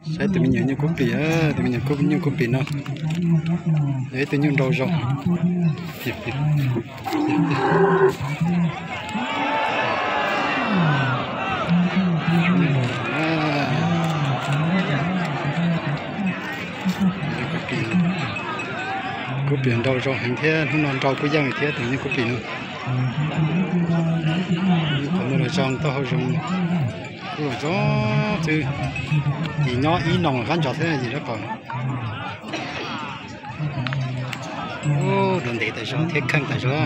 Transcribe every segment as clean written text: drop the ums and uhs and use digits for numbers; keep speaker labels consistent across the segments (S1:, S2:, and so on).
S1: sẽ tụi mình nhận cúp bì á, tụi mình nhận cúp bì nó để tụi mình đầu rồng cúp bì đầu rồng hàng thế không non đầu của dân thế tụi mình cúp bì nữa còn nó rồng tao rồng rồi gió chứ thì nhỏ ý nòng gắn cho thế này gì đó còn ô đồn để tại sao thiết khăn tại sao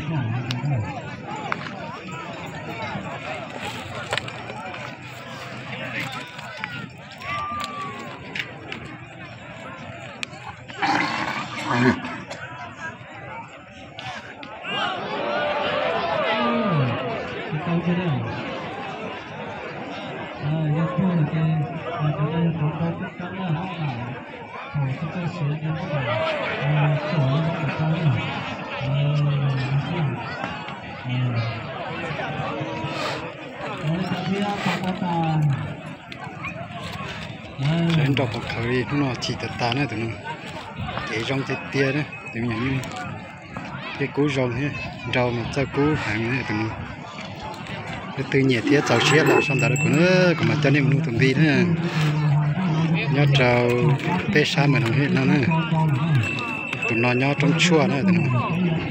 S1: lên đọc một khởi nó chỉ tạt tàn này tụi nó để rong chết tia đấy tụi mình như cái cú rong thế rau mà cho cú hàng này tụi nó cái từ nhiệt thế chào xe là xong rồi của nó còn mà cho nên mình tụi đi nữa nhớ chào tê sa mà nó hết nó nữa tụi nó nhớ trong chua nữa tụi nó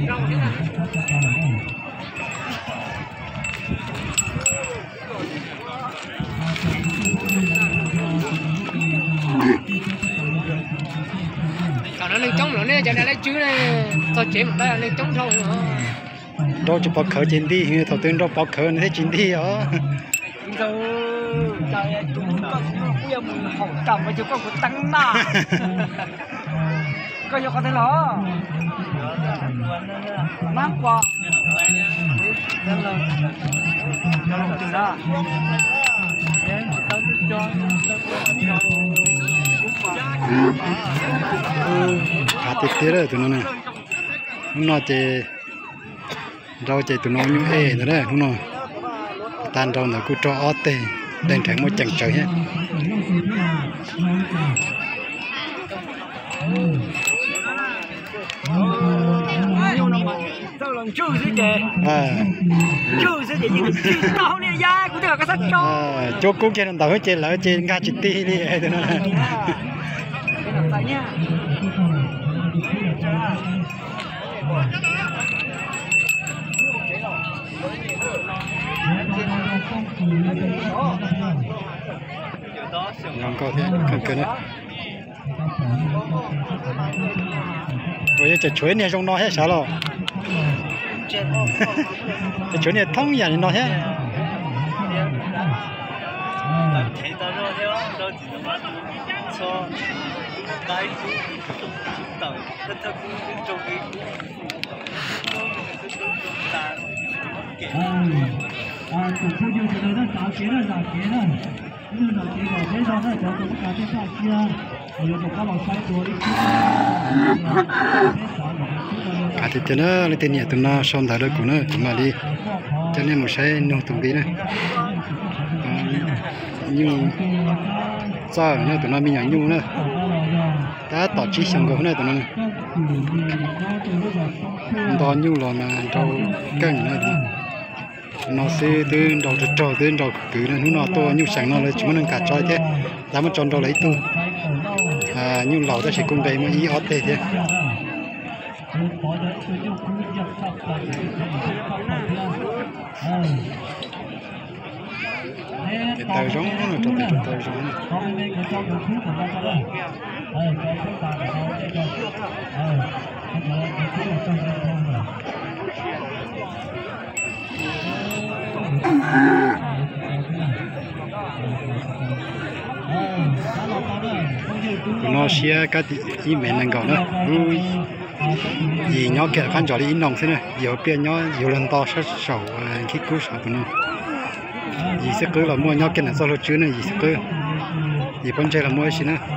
S2: nó lên trống nữa nè, cho nên lấy chứ này, tao chế một tay lên trống thôi nữa.
S1: đâu cho bọc khởi trên đi, thầu tiên đâu bọc khởi thế trên đi đó.
S2: Đâu, trời chúng con bây mình học cầm mà chúng con cũng tăng na. Coi cho con thấy nó. Mát quá. Nó lồng từ ra.
S1: Khá tiếc tiếc rồi tụi nó này nó chơi rau chơi tụi nó như ê nữa đấy nó tan rau là cứ cho ót tê đèn trắng một chẳng trời hết chỗ cũng trên tàu hết trên là trên ga chít ti đi tụi nó này ngon có thế cần cần đấy bây giờ chuối này trong nó hết sao rồi chuối này thông nhà nó hết cả thì nó lấy tiền nhẹ tụi nó xong tại đó của nó cũng mà đi cho nên một xe nông tụi đi này nhưng sao nó tụi nó mình nhỏ nhung nữa đã tỏ chí xong rồi này tụi nó đó nhung rồi mà đâu căng nữa nó sẽ từ đầu trò từ đầu cứ nó to nhung sáng nó lấy chúng nó cả trói thế dám mà tròn đâu lấy tu nhung lẩu ta chỉ cùng đây mà ý ót thế thế cái tàu giống nó cho cái tàu giống nó xia cái gì mẹ năng cầu nữa gì nhỏ kẹt khán giả đi in nòng thế này nhiều tiền nhỏ nhiều lần to sát sầu khi cứu sầu của nó gì sẽ cứ là mua nhỏ kẹt là do lối chứa này gì sẽ cứ gì con trai là mua gì nữa